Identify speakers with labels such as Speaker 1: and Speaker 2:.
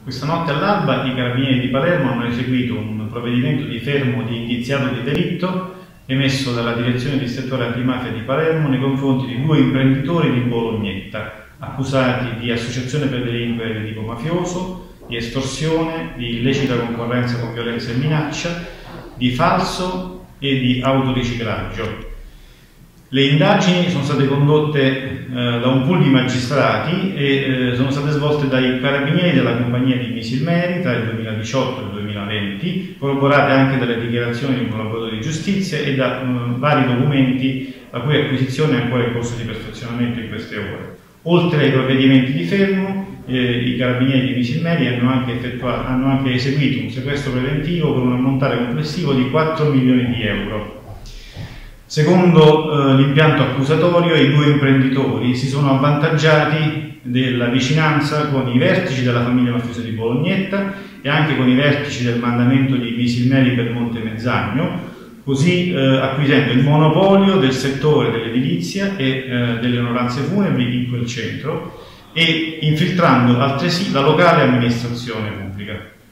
Speaker 1: Questa notte all'alba i Carabinieri di Palermo hanno eseguito un provvedimento di fermo di indiziato di delitto emesso dalla Direzione Distrettuale Antimafia di Palermo nei confronti di due imprenditori di Bolognetta, accusati di associazione per delinquere di tipo mafioso, di estorsione, di illecita concorrenza con violenza e minaccia, di falso e di autoriciclaggio. Le indagini sono state condotte da un pool di magistrati e sono state svolte dai carabinieri della compagnia di Misilmeri tra il 2018 e il 2020, corroborate anche dalle dichiarazioni di un collaboratore di giustizia e da vari documenti la cui acquisizione è ancora in corso di perfezionamento in queste ore. Oltre ai provvedimenti di fermo, i carabinieri di Misilmeri hanno anche eseguito un sequestro preventivo per un ammontare complessivo di 4 milioni di euro. Secondo l'impianto accusatorio, i due imprenditori si sono avvantaggiati della vicinanza con i vertici della famiglia mafiosa di Bolognetta e anche con i vertici del mandamento di Misilmeri per Monte Mezzagno, così acquisendo il monopolio del settore dell'edilizia e delle onoranze funebri in quel centro e infiltrando altresì la locale amministrazione pubblica.